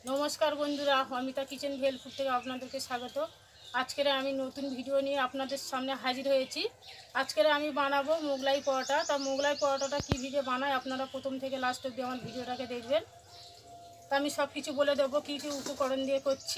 নমস্কার বন্ধুরা, অমিতা কিচেন ভেলপুর থেকে আপনাদেরকে স্বাগত। আজকের আমি নতুন ভিডিও নিয়ে আপনাদের সামনে হাজির হয়েছি। আজকের আমি বানাবো মোগলাই পরোটা। তা মোগলাই পরোটাটা কীভাবে বানায় আপনারা প্রথম থেকে লাস্ট অবধি আমার ভিডিওটাকে দেখবেন। তা আমি সব কিছু বলে দেবো কী কী উপকরণ দিয়ে করছি।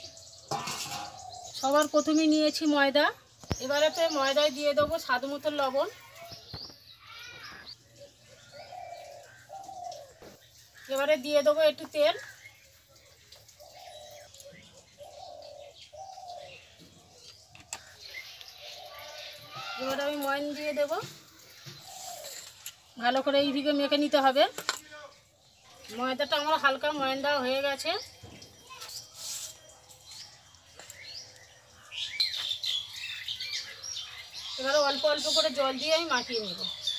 সবার প্রথমে নিয়েছি ময়দা। এবারেতে ময়দায় দিয়ে দেবো স্বাদ মতো লবণ। এবারে দিয়ে দেবো একটু তেল। এবারে আমি ময়দা দিয়ে দেবো, ভালো করে এইদিকে মেখে নিতে হবে। ময়দাটা আমার হালকা ময়দা হয়ে গেছে। এবারে অল্প অল্প করে জল দিয়ে আমি মাখিয়ে নেব।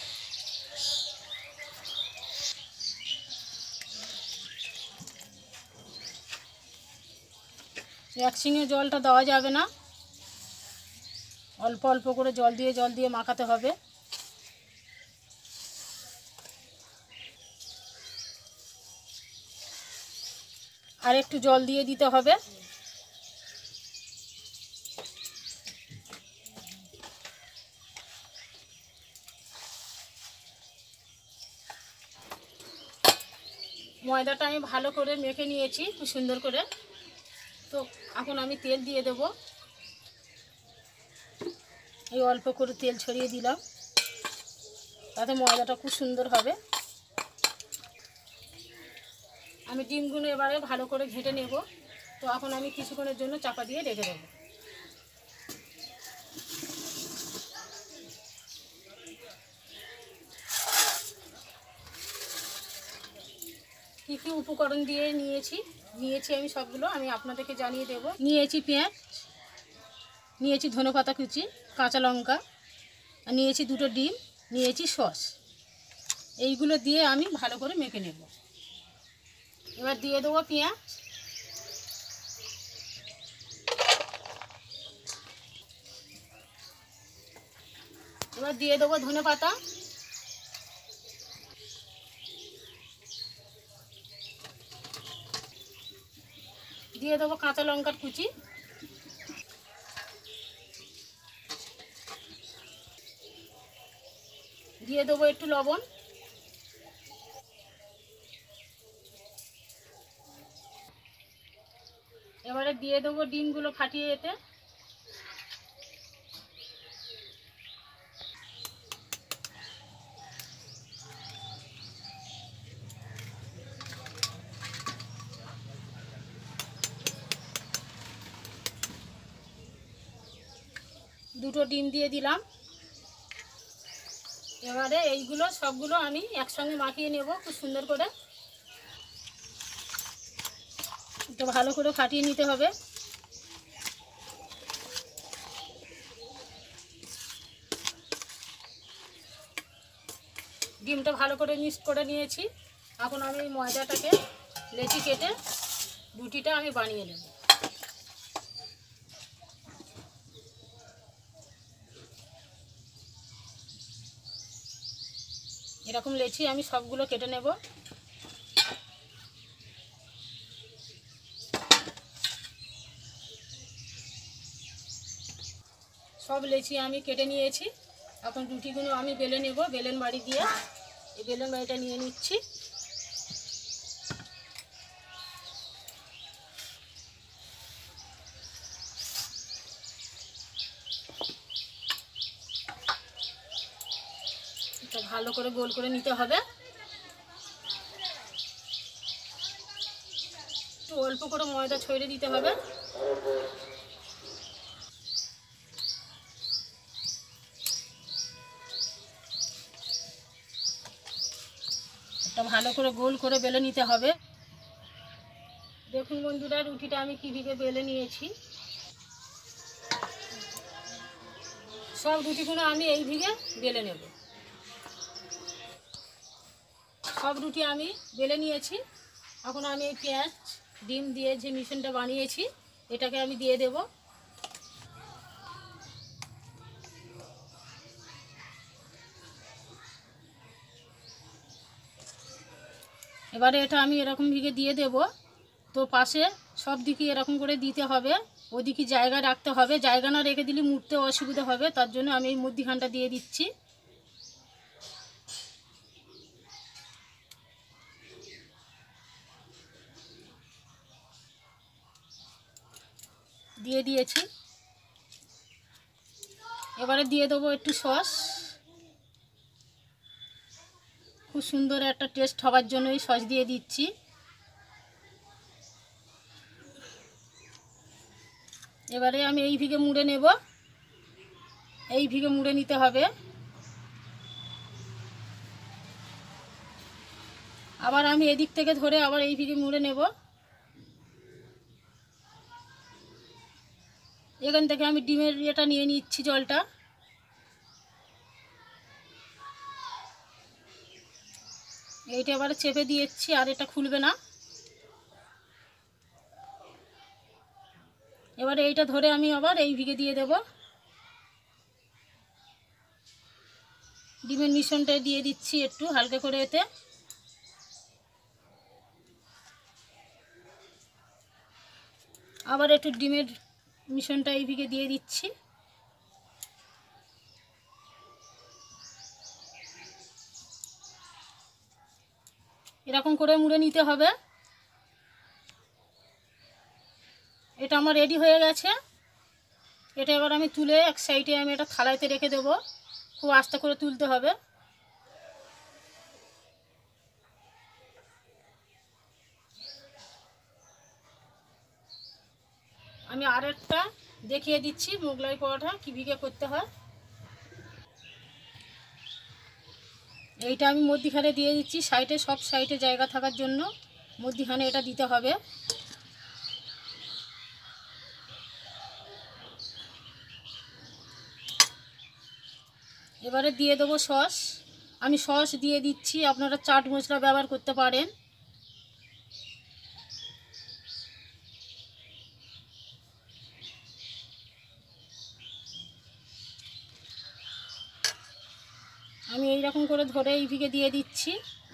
একসঙ্গে জলটা দেওয়া যাবে না, অল্প অল্প করে জল দিয়ে মাখাতে হবে। আর একটু জল দিয়ে দিতে হবে। ময়দাটা আমি ভালো করে মেখে নিয়েছি খুব সুন্দর করে। তো এখন আমি তেল দিয়ে দেব। এই অল্প করে তেল ছড়িয়ে দিলাম, তাতে ময়দাটা খুব সুন্দর হবে। আমি ডিমগুলো এবারে ভালো করে ঘেঁটে নেব। তো এখন আমি কিছুক্ষণের জন্য চাপা দিয়ে রেখে দেবো। কী কী উপকরণ দিয়ে নিয়েছি আমি সবগুলো আমি আপনাদেরকে জানিয়ে দেব। নিয়েছি পেঁয়াজ, নিয়েছি ধনেপাতা কুচি, কাঁচা লঙ্কা, আর নিয়েছি দুটো ডিম, নিয়েছি সস। এইগুলো দিয়ে আমি ভালো করে মেখে নেব। এবার দিয়ে দেবো পেঁয়াজ, এবার দিয়ে দেবো ধনেপাতা, দিয়ে দেবো কাঁচা লঙ্কার কুচি, দিয়ে দেবো একটু লবণ, এবারে দিয়ে দেবো ডিমগুলো ফাটিয়ে এতে। দুটো ডিম দিয়ে দিলাম। এবারে এইগুলো সবগুলো আমি একসঙ্গে মাখিয়ে নেব খুব সুন্দর করে। একটু ভালো করে ফাটিয়ে নিতে হবে। ডিমটা ভালো করে মিক্স করে নিয়েছি। এখন আমি এই ময়দাটাকে লেচি কেটে রুটিটা আমি বানিয়ে নেব। এরকম লেচি আমি সবগুলো কেটে নেব। সব লেচি আমি কেটে নিয়েছি। এখন রুটিগুলো আমি বেলে নেব। বেলেন বাড়ি দিয়ে এই বেলেন বাড়িটা নিয়ে নিচ্ছি। এটা ভালো করে গোল করে নিতে হবে। একটু অল্প করে ময়দা ছড়িয়ে দিতে হবে। এটা ভালো করে গোল করে বেলে নিতে হবে। দেখুন বন্ধুরা, রুটিটা আমি কীভাবে বেলে নিয়েছি। সব রুটিগুলো আমি এই দিকে বেলে নেব। সব রুটি আমি বেলে নিয়েছি। এখন আমি এই পেঁয়াজ ডিম দিয়ে যে মিশ্রণটা বানিয়েছি এটাকে আমি দিয়ে দেব। এবারে এটা আমি এরকম দিকে দিয়ে দেব। তো পাশে সব দিকে এরকম করে দিতে হবে, ওদিকে জায়গা রাখতে হবে, জায়গা না রেখে দিলে মুড়তে অসুবিধা হবে, তার জন্য আমি এই মধ্যিখানটা দিয়ে দিচ্ছি। দিয়ে দিয়েছি। এবারে দিয়ে দেবো একটু সস। খুব সুন্দর একটা টেস্ট হওয়ার জন্য এই সস দিয়ে দিচ্ছি। এবারে আমি এই ভিগে মুড়ে নেব, এই ভিগে মুড়ে নিতে হবে। আবার আমি এদিক থেকে ধরে আবার এই ভিগে মুড়ে নেব। এখান থেকে আমি ডিমের এটা নিয়ে নিচ্ছি, জলটা। এইটা এবারে চেপে দিয়েছি, আর এটা খুলবে না। এবারে এইটা ধরে আমি আবার এই ভিগে দিয়ে দেব। ডিমের মিশ্রণটা দিয়ে দিচ্ছি একটু হালকা করে এতে। আবার একটু ডিমের মিশ্রণটা এই ভিগে দিয়ে দিচ্ছি। এরকম করে মুড়ে নিতে হবে। এটা আমার রেডি হয়ে গেছে। এটা এবার আমি তুলে এক সাইডে আমি এটা থালাইতে রেখে দেবো। খুব আস্তে করে তুলতে হবে। আমি আরেকটা দেখিয়ে দিচ্ছি মোগলাই পরোটা কীভাবে করতে হয়। এইটা আমি মধ্যিখানে দিয়ে দিচ্ছি, সাইডে সব সাইডে জায়গা থাকার জন্য মধ্যিখানে এটা দিতে হবে। এবারে দিয়ে দেবো সস। আমি সস দিয়ে দিচ্ছি, আপনারা চাট মশলা ব্যবহার করতে পারেন। আমি এই রকম করে ধরে এই ভিগে দিয়ে দিচ্ছি।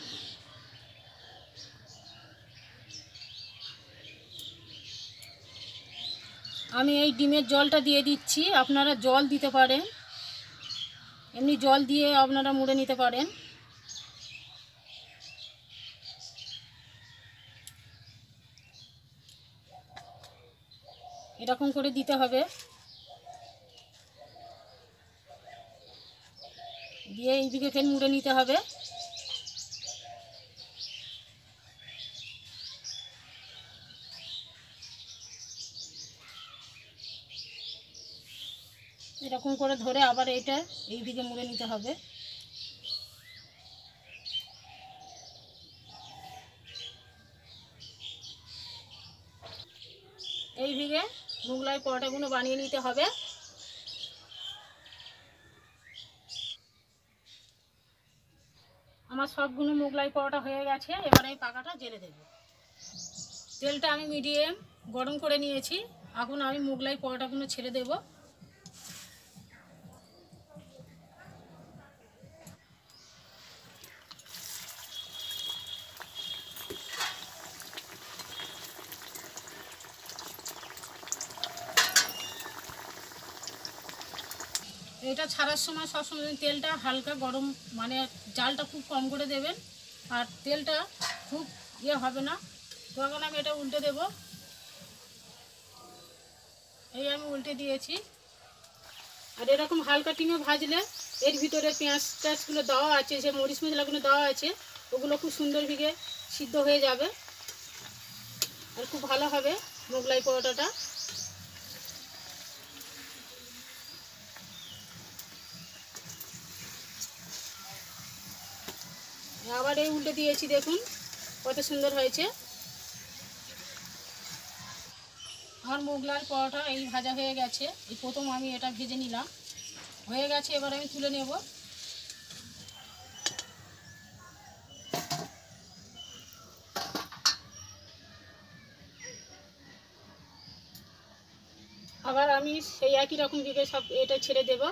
আমি এই ডিমের জলটা দিয়ে দিচ্ছি, আপনারা জল দিতে পারেন, এমনি জল দিয়ে আপনারা মুড়ে নিতে পারেন। এরকম করে দিতে হবে। দিয়ে এই দিকে ফের মুড়ে নিতে হবে। এরকম করে ধরে আবার এটা এই দিকে মুড়ে নিতে হবে। এই দিকে মোগলাই পরোটাগুলো বানিয়ে নিতে হবে। আমার সবগুলো মোগলাই পরোটা হয়ে গেছে। এবার আমি পাকাটা জেলে দেব। তেলটা আমি মিডিয়াম গরম করে নিয়েছি। এখন আমি মোগলাই পরোটাগুলো ছেড়ে দেব। এটা ছাড়ার সময় সবসময় তেলটা হালকা গরম, মানে জালটা খুব কম করে দেবেন, আর তেলটা খুব হবে না। তখন আমি এটা উল্টে দেব। এই আমি উল্টে দিয়েছি। আর এরকম হালকা টিমে ভাজলে এর ভিতরে পেঁয়াজ টেঁয়াজগুলো দেওয়া আছে, যে মরিচ মশলাগুলো দেওয়া আছে, ওগুলো খুব সুন্দর ভিগে সিদ্ধ হয়ে যাবে আর খুব ভালো হবে মোগলাই পরোটাটা। আবার এই উল্টে দিয়েছি, দেখুন কত সুন্দর হয়েছে। আমার মোগলাই পরোটা এই ভাজা হয়ে গেছে। এই প্রথম আমি এটা ভেজে নিলাম, হয়ে গেছে। এবার আমি তুলে নেব। আবার আমি সেই একই রকম ভেবে সব এটা ছেড়ে দেব।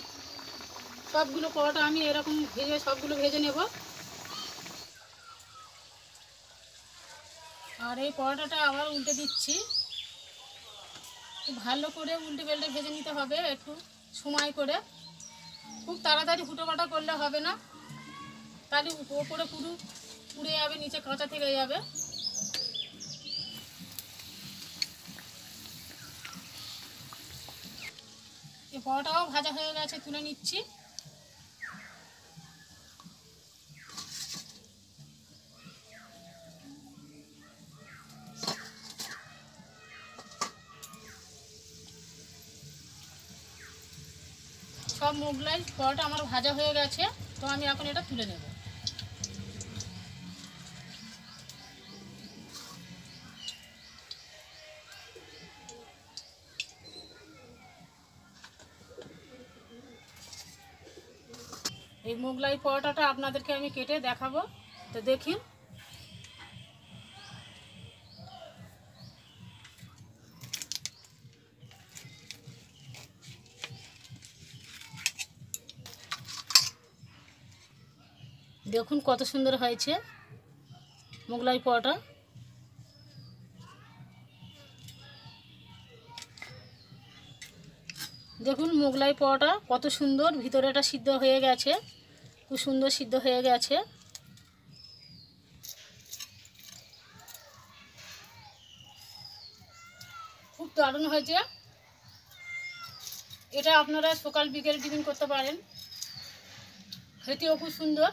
সবগুলো পরোটা আমি এরকম ভেজে সবগুলো ভেজে নেব। আর এই পরোটাটা আবার উল্টে দিচ্ছি। খুব ভালো করে উল্টে পাল্টে ভেজে নিতে হবে, একটু সময় করে। খুব তাড়াতাড়ি হুটোপাটা করলে হবে না, তাহলে ওপরে পুরো পুড়ে যাবে, নিচে কাঁচা থেকে যাবে। এই পরোটাও ভাজা হয়ে গেছে, তুলে নিচ্ছি। সব মোগলাই পরোটা আমার ভাজা হয়ে গেছে, তো আমি এখন এটা তুলে নেব। এই মোগলাই পরোটাটা আপনাদেরকে আমি কেটে দেখাবো, তো দেখি। দেখুন কত সুন্দর হয়েছে মোগলাই পরোটা। দেখুন মোগলাই পরোটা কত সুন্দর, ভিতরেটা সিদ্ধ হয়ে গেছে, খুব সুন্দর সিদ্ধ হয়ে গেছে। খুব দারুণ হয়েছে। এটা আপনারা সকাল বিকেল টিফিন করতে পারেন, খেতেও খুব সুন্দর।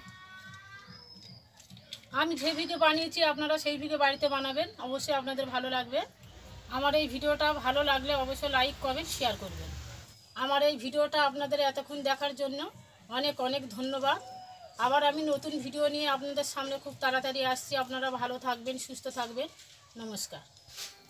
আমি যে ভিডিও বানিয়েছি আপনারা সেই ভিডিও বাড়িতে বানাবেন, অবশ্যই আপনাদের ভালো লাগবে। আমার এই ভিডিওটা ভালো লাগলে অবশ্যই লাইক কমেন্ট শেয়ার করবেন। আমার এই ভিডিওটা আপনাদের এতক্ষণ দেখার জন্য অনেক অনেক ধন্যবাদ। আবার আমি নতুন ভিডিও নিয়ে আপনাদের সামনে খুব তাড়াতাড়ি আসছি। আপনারা ভালো থাকবেন, সুস্থ থাকবেন। নমস্কার।